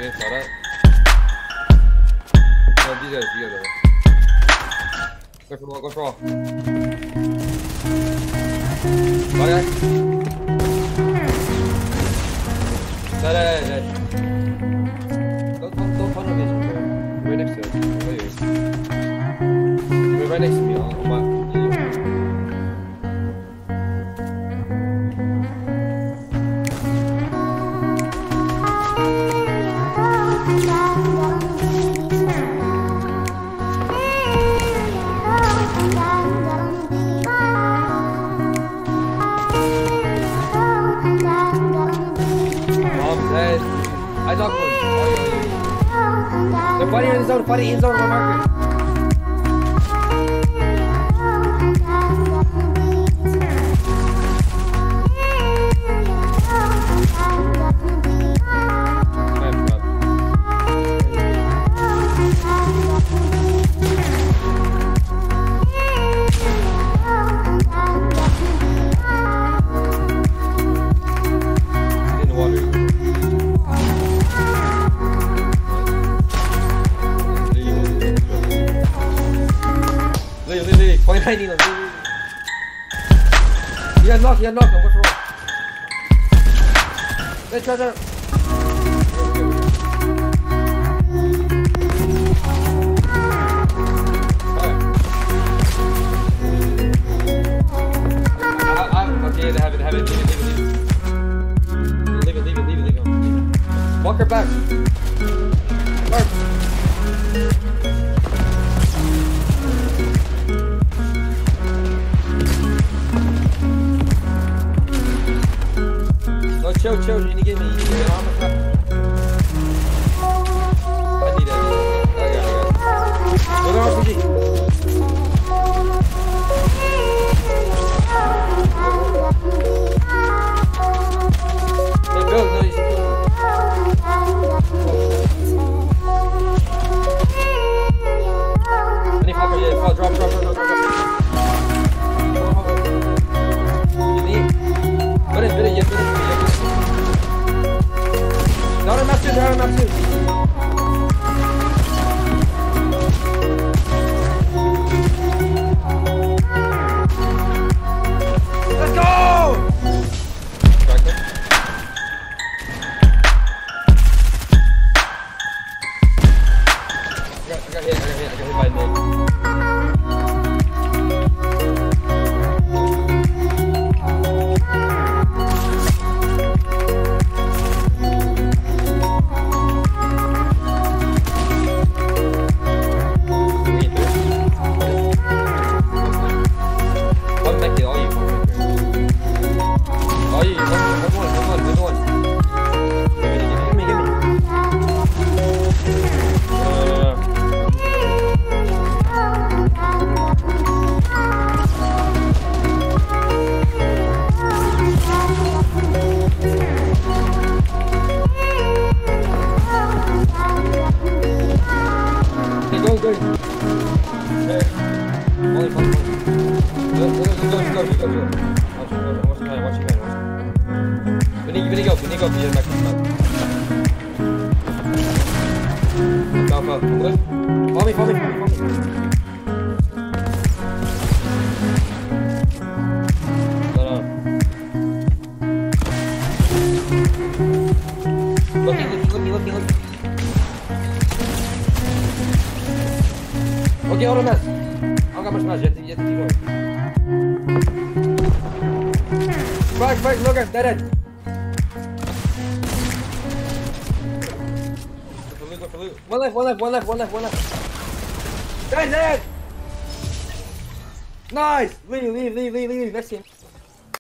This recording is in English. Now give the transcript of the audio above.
against all that. No, these guys are. Go for all, go for all. Bye, guys. Dead. Don't punch on me. You're right next to us. You're right next to me. On my. I talk one. They're fighting in the zone, fighting in zone on my marker. I need him. You got knocked, I'm going for roll. Let's try that. Okay, have it. Leave it. Walk her back. Mark. Chill, you need to get me. You need to get on the top. I need it. I got it. Go to RPG. Hey, Bill, no, you should kill me. Any popper, yeah, fall, drop. You need. Put it, yeah. Down on map 2. Let's go! I got hit by mid. Go. Watch your hand. We need to go. Follow me. Looking. Okay, hold on, man. I don't got much match. You have to keep going. Spike, Logan, dead end. Go for loot. One left. Guys, dead! Nice! Leave. Let's see him.